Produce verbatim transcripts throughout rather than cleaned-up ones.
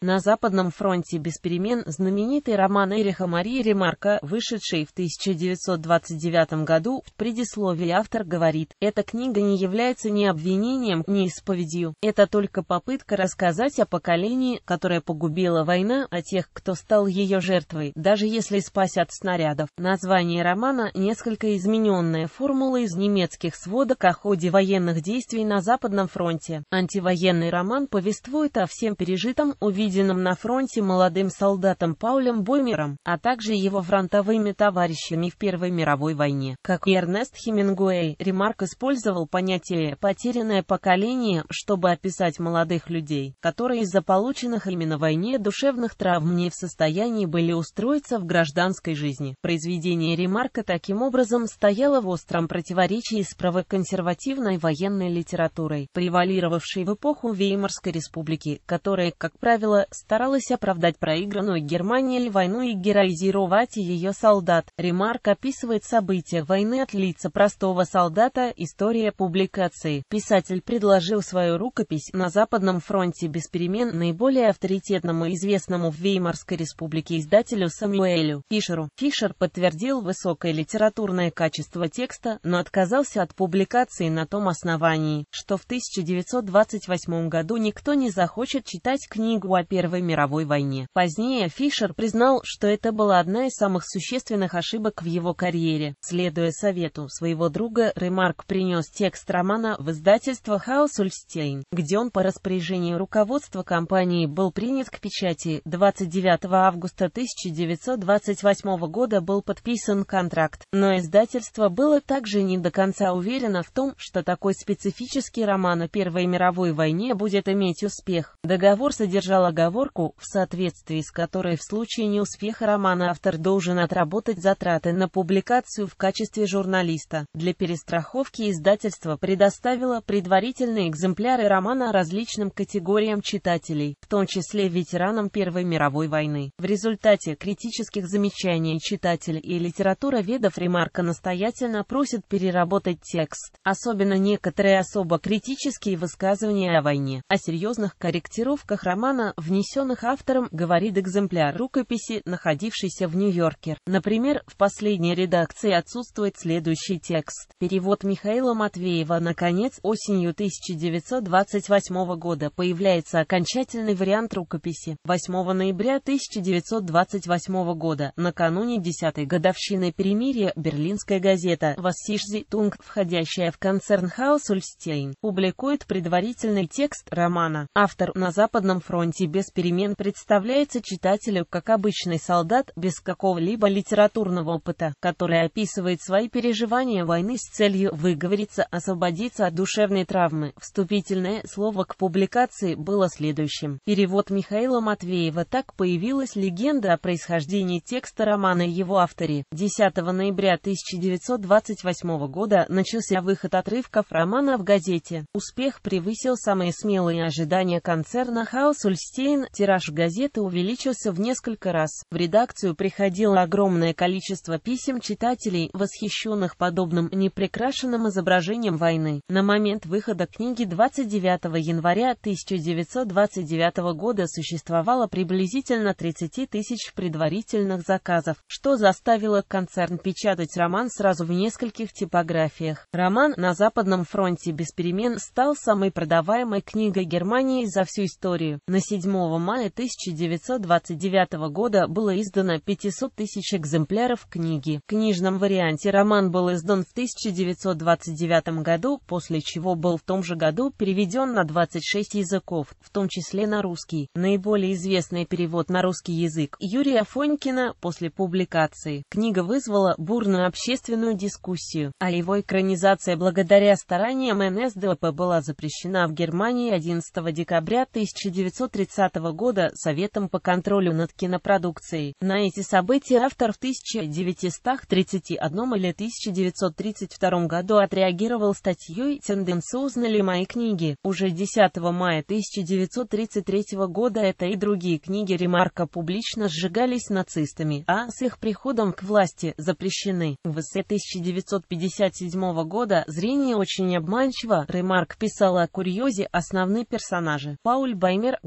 На Западном фронте без перемен знаменитый роман Эриха Марии Ремарка, вышедший в тысяча девятьсот двадцать девятом году, в предисловии автор говорит: «Эта книга не является ни обвинением, ни исповедью. Это только попытка рассказать о поколении, которое погубила война, о тех, кто стал ее жертвой, даже если спась от снарядов». Название романа – несколько измененная формула из немецких сводок о ходе военных действий на Западном фронте. Антивоенный роман повествует о всем пережитом, увиденном на фронте молодым солдатом Паулем Боймером, а также его фронтовыми товарищами в Первой мировой войне. Как и Эрнест Хемингуэй, Ремарк использовал понятие «потерянное поколение», чтобы описать молодых людей, которые из-за полученных ими на войне душевных травм не в состоянии были устроиться в гражданской жизни. Произведение Ремарка таким образом стояло в остром противоречии с правоконсервативной военной литературой, превалировавшей в эпоху Веймарской республики, которая, как правило, старалась оправдать проигранную Германией войну и героизировать ее солдат. Ремарк описывает события войны от лица простого солдата. История публикации. Писатель предложил свою рукопись «На Западном фронте без перемен» наиболее авторитетному и известному в Веймарской республике издателю Самюэлю Фишеру. Фишер подтвердил высокое литературное качество текста, но отказался от публикации на том основании, что в тысяча девятьсот двадцать восьмом году никто не захочет читать книгу о Первой мировой войне. Позднее Фишер признал, что это была одна из самых существенных ошибок в его карьере. Следуя совету своего друга, Ремарк принес текст романа в издательство Хаус Ульстейн, где он по распоряжению руководства компании был принят к печати. двадцать девятого августа тысяча девятьсот двадцать восьмого года был подписан контракт, но издательство было также не до конца уверено в том, что такой специфический роман о Первой мировой войне будет иметь успех. Договор содержал оговорку, в соответствии с которой в случае неуспеха романа автор должен отработать затраты на публикацию в качестве журналиста. Для перестраховки издательство предоставило предварительные экземпляры романа различным категориям читателей, в том числе ветеранам Первой мировой войны. В результате критических замечаний читателей и литературоведов Ремарка настоятельно просят переработать текст, особенно некоторые особо критические высказывания о войне. О серьезных корректировках романа, внесенных автором, говорит экземпляр рукописи, находившийся в Нью-Йорке. Например, в последней редакции отсутствует следующий текст. Перевод Михаила Матвеева. Наконец, осенью тысяча девятьсот двадцать восьмого года появляется окончательный вариант рукописи. восьмого ноября тысяча девятьсот двадцать восьмого года, накануне десятой годовщины перемирия, Берлинская газета «Вассишзитунг», входящая в концерн Хаус Ульстейн, публикует предварительный текст романа. Автор «На Западном фронте без перемен» представляется читателю как обычный солдат, без какого-либо литературного опыта, который описывает свои переживания войны с целью выговориться, освободиться от душевной травмы. Вступительное слово к публикации было следующим. Перевод Михаила Матвеева. Так появилась легенда о происхождении текста романа и его авторе. десятого ноября тысяча девятьсот двадцать восьмого года начался выход отрывков романа в газете. Успех превысил самые смелые ожидания концерна Хаус Ульстейн. Тираж газеты увеличился в несколько раз. В редакцию приходило огромное количество писем читателей, восхищенных подобным неприкрашенным изображением войны. На момент выхода книги двадцать девятого января тысяча девятьсот двадцать девятого года существовало приблизительно тридцать тысяч предварительных заказов, что заставило концерн печатать роман сразу в нескольких типографиях. Роман «На Западном фронте без перемен» стал самой продаваемой книгой Германии за всю историю. На седьмого мая тысяча девятьсот двадцать девятого года было издано пятьсот тысяч экземпляров книги. В книжном варианте роман был издан в тысяча девятьсот двадцать девятом году, после чего был в том же году переведен на двадцать шесть языков, в том числе на русский. Наиболее известный перевод на русский язык Юрия Афонькина. После публикации книга вызвала бурную общественную дискуссию, а его экранизация благодаря стараниям эн эс дэ а пэ была запрещена в Германии одиннадцатого декабря тысяча девятьсот тридцатого года Советом по контролю над кинопродукцией. На эти события автор в тысяча девятьсот тридцать первом или тысяча девятьсот тридцать втором году отреагировал статьей «Тенденциозны ли мои книги?». Уже десятого мая тысяча девятьсот тридцать третьего года эта и другие книги Ремарка публично сжигались нацистами, а с их приходом к власти запрещены. В эссе тысяча девятьсот пятьдесят седьмого года «Зрение очень обманчиво» Ремарк писал о курьезе. Основные персонажи: Пауль Боймер, главный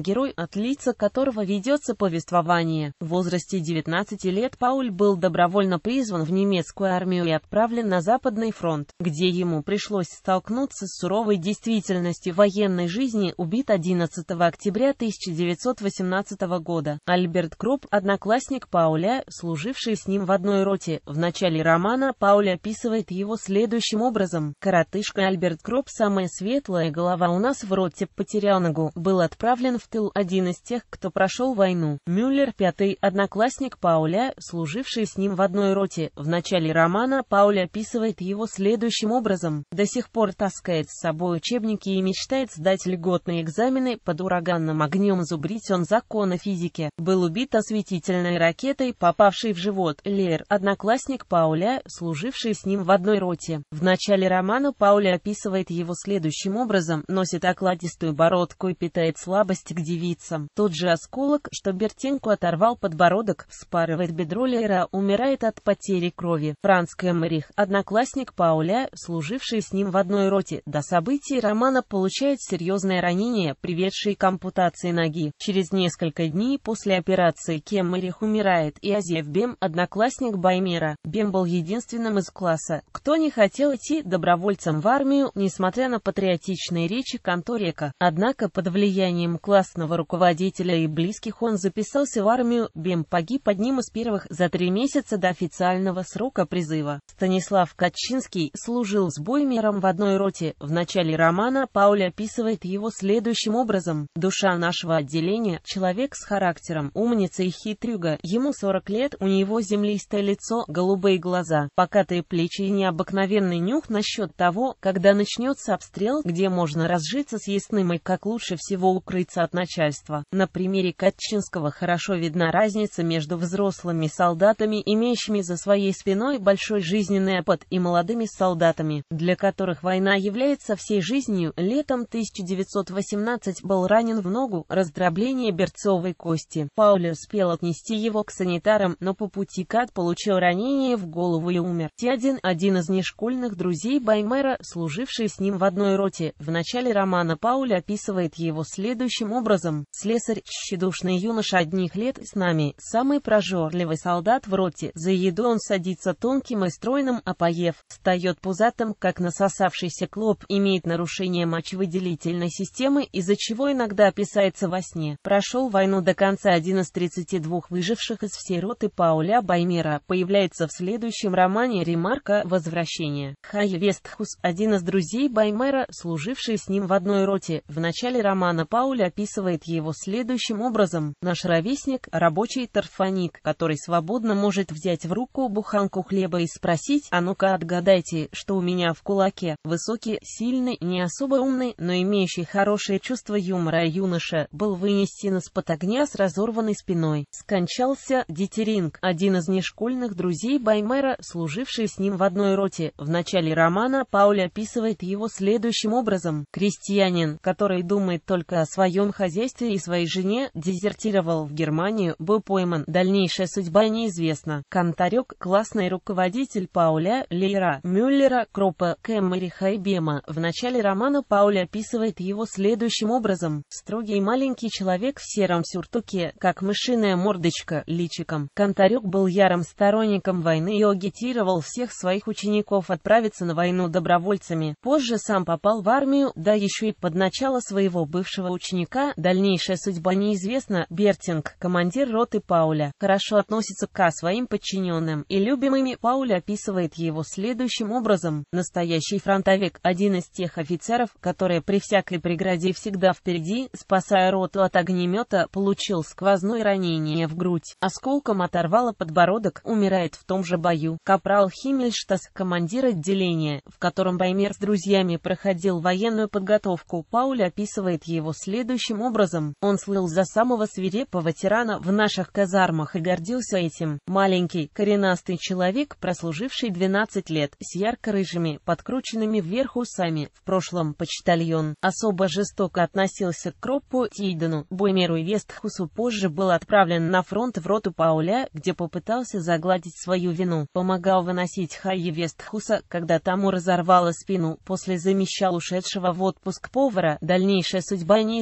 герой, от лица которого ведется повествование. В возрасте девятнадцати лет Пауль был добровольно призван в немецкую армию и отправлен на Западный фронт, где ему пришлось столкнуться с суровой действительностью военной жизни. Убит одиннадцатого октября тысяча девятьсот восемнадцатого года. Альберт Кроп, одноклассник Пауля, служивший с ним в одной роте. В начале романа Пауль описывает его следующим образом. Коротышка Альберт Кроп, самая светлая голова у нас в роте, потерял ногу, был отправлен в тыл, один из тех, кто прошел войну. Мюллер, пятый, одноклассник Пауля, служивший с ним в одной роте. В начале романа Пауль описывает его следующим образом. До сих пор таскает с собой учебники и мечтает сдать льготные экзамены. Под ураганным огнем зубрить он законы физики. Был убит осветительной ракетой, попавшей в живот. Лер, одноклассник Пауля, служивший с ним в одной роте. В начале романа Пауль описывает его следующим образом. Носит окладистую бородку и питает слабость к девицам. Тот же осколок, что Бертенку оторвал подбородок, вспарывает бедро Лера, умирает от потери крови. Франц Кэмерих, одноклассник Пауля, служивший с ним в одной роте, до событий романа получает серьезное ранение, приведшее к ампутации ноги. Через несколько дней после операции Кэмерих умирает, и Азиев Бем, одноклассник Баймера. Бем был единственным из класса, кто не хотел идти добровольцем в армию, несмотря на патриотичные речи Конторека. Однако под влиянием классного руководителя и близких он записался в армию. Бем погиб одним из первых за три месяца до официального срока призыва. Станислав Катчинский служил с Боймером в одной роте. В начале романа Пауль описывает его следующим образом. Душа нашего отделения, человек с характером, умница и хитрюга. Ему сорок лет, у него землистое лицо, голубые глаза, покатые плечи и необыкновенный нюх насчет того, когда начнется обстрел, где можно разжиться съестным и как лучше всего укрыться от начальства. На примере Катчинского хорошо видна разница между взрослыми солдатами, имеющими за своей спиной большой жизненный опыт, и молодыми солдатами, для которых война является всей жизнью. Летом тысяча девятьсот восемнадцатого был ранен в ногу, раздробление берцовой кости. Пауль успел отнести его к санитарам, но по пути Кат получил ранение в голову и умер. Тядин, один из нешкольных друзей Баймера, служивший с ним в одной роте. В начале романа Пауль описывает его следующим образом. Слесарь, тщедушный юноша одних лет, с нами, самый прожорливый солдат в роте. За еду он садится тонким и стройным, а поев, встает пузатым, как насосавшийся клоп, имеет нарушение мочевыделительной системы, из-за чего иногда описается во сне. Прошел войну до конца. Один из тридцати двух выживших из всей роты Пауля Баймера появляется в следующем романе «Ремарка. Возвращение». Хай Вестхус, один из друзей Баймера, служивший с ним в одной роте. В начале романа Пауль описывает его следующим образом. Наш ровесник, рабочий торфаник, который свободно может взять в руку буханку хлеба и спросить: «А ну-ка отгадайте, что у меня в кулаке?» Высокий, сильный, не особо умный, но имеющий хорошее чувство юмора юноша, был вынесен из-под огня с разорванной спиной. Скончался Дитеринг, один из нешкольных друзей Баймера, служивший с ним в одной роте. В начале романа Пауль описывает его следующим образом. Крестьянин, который думает только о своем хозяйстве и своей жене, дезертировал в Германию, был пойман. Дальнейшая судьба неизвестна. Конторек, классный руководитель Пауля, Лейра, Мюллера, Кропа, Кэмериха и Бема. В начале романа Пауль описывает его следующим образом. Строгий маленький человек в сером сюртуке, как мышиная мордочка, личиком. Конторек был ярым сторонником войны и агитировал всех своих учеников отправиться на войну добровольцами. Позже сам попал в армию, да еще и под начало своего бывшего ученика. Дальнейшая судьба неизвестна. Бертинг, командир роты Пауля, хорошо относится к своим подчиненным и любимыми. Пауль описывает его следующим образом. Настоящий фронтовик, один из тех офицеров, которые при всякой преграде всегда впереди, спасая роту от огнемета, получил сквозное ранение в грудь, осколком оторвало подбородок, умирает в том же бою. Капрал Химмельштас, командир отделения, в котором Баймер с друзьями проходил военную подготовку. Пауль описывает его следующим образом. Он слыл за самого свирепого тирана в наших казармах и гордился этим. Маленький, коренастый человек, прослуживший двенадцать лет, с ярко-рыжими, подкрученными вверх усами, в прошлом почтальон, особо жестоко относился к Кроппу, Тейдену, Боймеру и Вестхусу. Позже был отправлен на фронт в роту Пауля, где попытался загладить свою вину. Помогал выносить Хайе Вестхуса, когда тому разорвало спину. После замещал ушедшего в отпуск повара. Дальнейшая судьба неизвестна.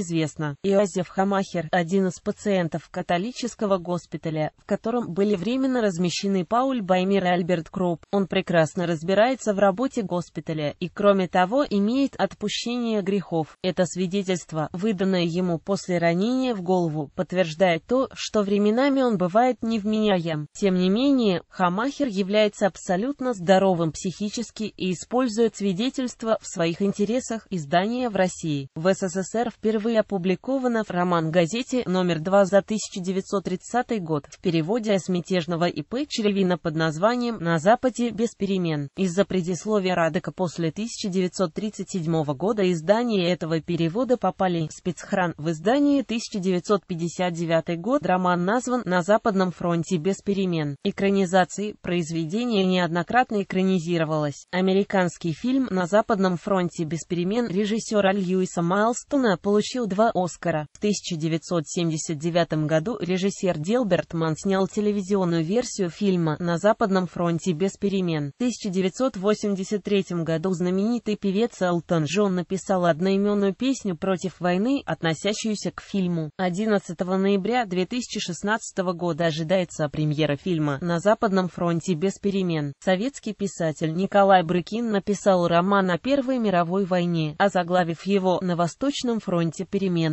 Рейха. Иозеф Хамахер, один из пациентов католического госпиталя, в котором были временно размещены Пауль Баймер и Альберт Кроуп. Он прекрасно разбирается в работе госпиталя и, кроме того, имеет отпущение грехов. Это свидетельство, выданное ему после ранения в голову, подтверждает то, что временами он бывает невменяем. Тем не менее, Хамахер является абсолютно здоровым психически и использует свидетельство в своих интересах. Издание в России. В СССР впервые опубликовано роман в газете номер два за тысяча девятьсот тридцатый год в переводе с мятежного И П Черевина под названием «На Западе без перемен». Из-за предисловия Радека после тысяча девятьсот тридцать седьмого года издания этого перевода попали в спецхран. В издании тысяча девятьсот пятьдесят девятый год роман назван «На Западном фронте без перемен». Экранизации произведение неоднократно экранизировалось. Американский фильм «На Западном фронте без перемен» режиссера Льюиса Майлстона получил два Оскара. В тысяча девятьсот семьдесят девятом году режиссер Делберт Манн снял телевизионную версию фильма «На Западном фронте без перемен». В тысяча девятьсот восемьдесят третьем году знаменитый певец Элтон Джон написал одноименную песню против войны, относящуюся к фильму. одиннадцатого ноября две тысячи шестнадцатого года ожидается премьера фильма «На Западном фронте без перемен». Советский писатель Николай Брыкин написал роман о Первой мировой войне, озаглавив его «На Восточном фронте перемен».